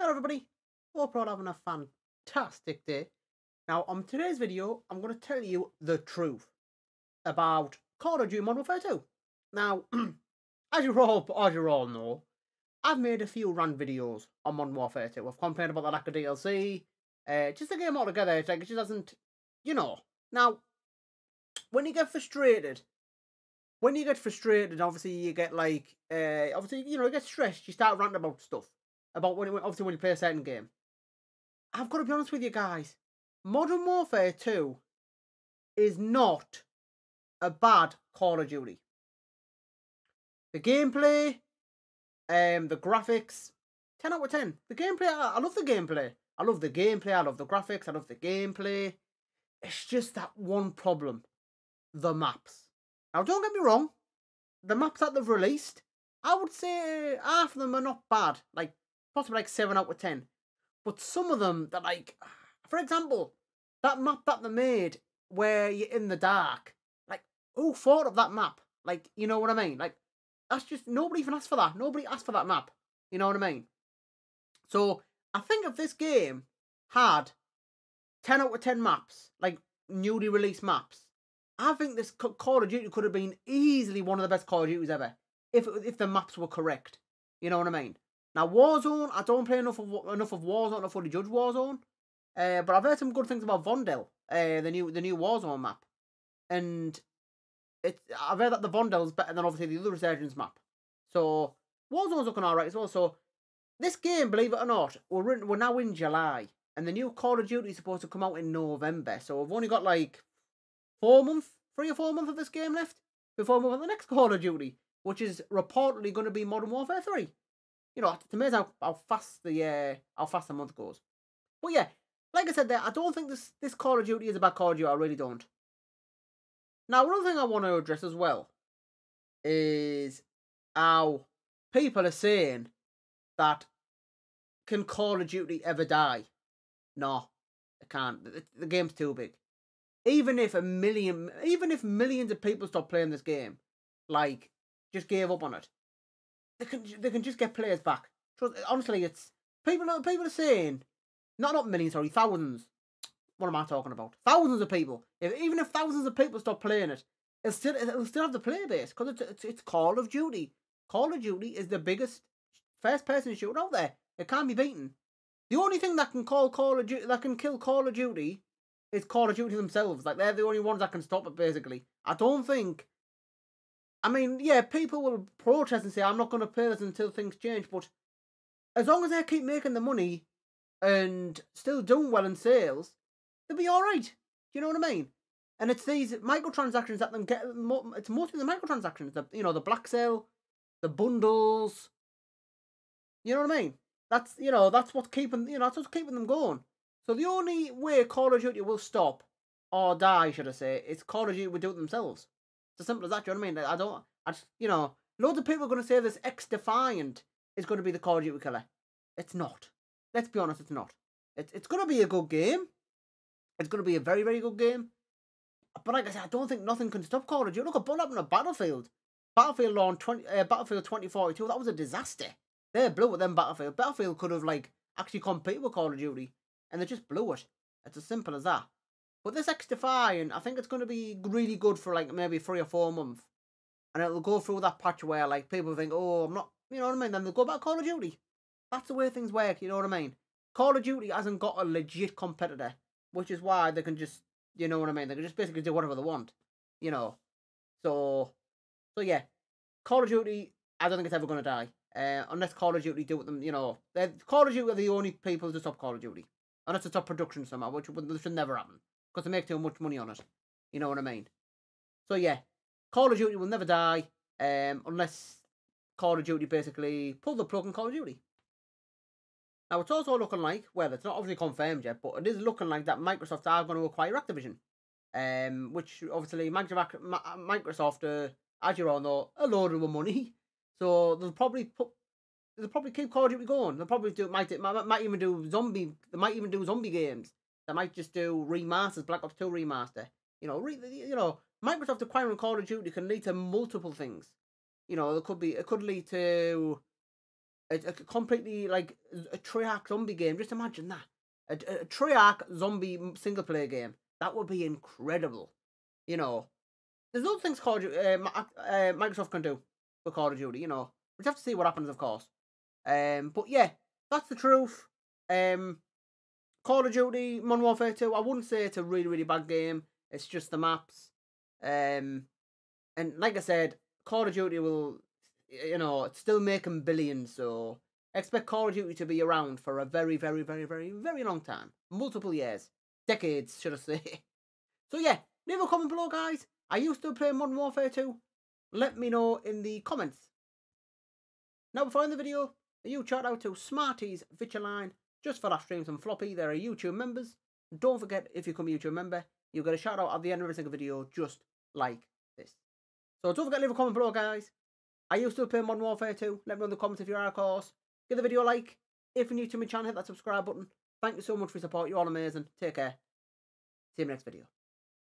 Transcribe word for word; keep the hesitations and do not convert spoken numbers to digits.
Hello everybody, hope you're all having a fantastic day. Now on today's video, I'm going to tell you the truth about Call of Duty Modern Warfare two. Now, as you all, as you all know, I've made a few rant videos on Modern Warfare two. I've complained about the lack of D L C, uh, just the game altogether. It's like it just doesn't, you know. Now, when you get frustrated, when you get frustrated, obviously you get like, uh, obviously you know you get stressed. You start ranting about stuff about when obviously when you play a certain game. I've got to be honest with you guys. Modern Warfare two is not a bad Call of Duty. The gameplay, um, the graphics, ten out of ten. The gameplay, I, I love the gameplay. I love the gameplay, I love the graphics, I love the gameplay. It's just that one problem. The maps. Now don't get me wrong, the maps that they've released, I would say half of them are not bad. Like, possibly like seven out of ten. But some of them that like, for example, that map that they made where you're in the dark. Like, who thought of that map? Like, you know what I mean? Like, that's just, nobody even asked for that. Nobody asked for that map. You know what I mean? So, I think if this game had ten out of ten maps, like newly released maps, I think this Call of Duty could have been easily one of the best Call of Duties ever. If, if the maps were correct. You know what I mean? Now, Warzone, I don't play enough of enough of Warzone to fully judge Warzone. Uh, but I've heard some good things about Vondel, uh, the new the new Warzone map. And it's I've heard that the Vondel's better than obviously the other Resurgence map. So, Warzone's looking alright as well. So, this game, believe it or not, we're, in, we're now in July. And the new Call of Duty is supposed to come out in November. So, we've only got like four months, three or four months of this game left before we move on to the next Call of Duty, which is reportedly going to be Modern Warfare three. You know, it's amazing how, how fast the uh, how fast the month goes. But yeah, like I said there, I don't think this, this Call of Duty is a bad Call of Duty. I really don't. Now, another thing I want to address as well is how people are saying that can Call of Duty ever die? No, it can't. The, the game's too big. Even if a million, even if millions of people stop playing this game, like, just gave up on it, they can they can just get players back. Honestly, it's people. People are saying, not not millions, sorry, thousands. What am I talking about? Thousands of people. If, even if thousands of people stop playing it, it'll still it'll still have the player base because it's, it's it's Call of Duty. Call of Duty is the biggest first-person shooter out there. It can't be beaten. The only thing that can call Call of Duty that can kill Call of Duty is Call of Duty themselves. Like, they're the only ones that can stop it. Basically, I don't think. I mean, yeah, people will protest and say, I'm not going to play this until things change, but as long as they keep making the money and still doing well in sales, they'll be alright. Do you know what I mean? And it's these microtransactions that them get, it's mostly the microtransactions, the, you know, the black sale, the bundles, you know what I mean? That's, you know, that's what's keeping, you know, that's what's keeping them going. So the only way Call of Duty will stop, or die, should I say, is Call of Duty will do it themselves. It's as simple as that, do you know what I mean? I don't, I just, you know, loads of people are going to say this X-Defiant is going to be the Call of Duty killer. It's not. Let's be honest, it's not. It's, it's going to be a good game. It's going to be a very, very good game. But like I said, I don't think nothing can stop Call of Duty. Look at what happened to Battlefield. Battlefield on twenty, uh, Battlefield twenty forty-two, that was a disaster. They blew it, then Battlefield. Battlefield could have, like, actually competed with Call of Duty. And they just blew it. It's as simple as that. But this X-Defiant, I think it's going to be really good for, like, maybe three or four months. And it'll go through that patch where, like, people think, oh, I'm not, you know what I mean? Then they'll go back to Call of Duty. That's the way things work, you know what I mean? Call of Duty hasn't got a legit competitor, which is why they can just, you know what I mean? They can just basically do whatever they want, you know? So, so yeah. Call of Duty, I don't think it's ever going to die. Uh, unless Call of Duty do with them, you know. Call of Duty are the only people to stop Call of Duty. Unless it's stop production somehow, which would, should never happen. Because they make too much money on it. You know what I mean? So yeah, Call of Duty will never die, um, unless Call of Duty basically pull the plug on Call of Duty. Now, it's also looking like, well, it's not obviously confirmed yet, but it is looking like that Microsoft are going to acquire Activision. Um, which, obviously, Microsoft, uh, as you all know, are loaded with money. So, they'll probably put, they'll probably keep Call of Duty going. They'll probably do, might, might, might even do zombie, they might even do zombie games. They might just do remasters, Black Ops two remaster. You know, re, you know, Microsoft acquiring Call of Duty can lead to multiple things. You know, it could be, it could lead to It's a completely, like, a Treyarch zombie game. Just imagine that. A, a, a Treyarch zombie single-player game. That would be incredible. You know, there's other things Call of Duty, uh, uh, Microsoft can do with Call of Duty, you know. We have to see what happens, of course. Um, but yeah, that's the truth. Um, Call of Duty Modern Warfare two, I wouldn't say it's a really, really bad game. It's just the maps. Um, and like I said, Call of Duty will, you know, it's still making billions, so expect Call of Duty to be around for a very, very, very, very, very long time. Multiple years. Decades, should I say. So yeah, leave a comment below, guys. Are you still playing Modern Warfare two? Let me know in the comments. Now, before I end the video, a huge shout out to Smarties Vitchaline, just for that streams and Floppy. They're YouTube members. Don't forget, if you become a YouTube member, you get a shout out at the end of every single video, just like this. So don't forget to leave a comment below, guys. Are you still playing Modern Warfare two? Let me know in the comments if you are, of course. Give the video a like. If you're new to my channel, hit that subscribe button. Thank you so much for your support. You're all amazing. Take care. See you in the next video.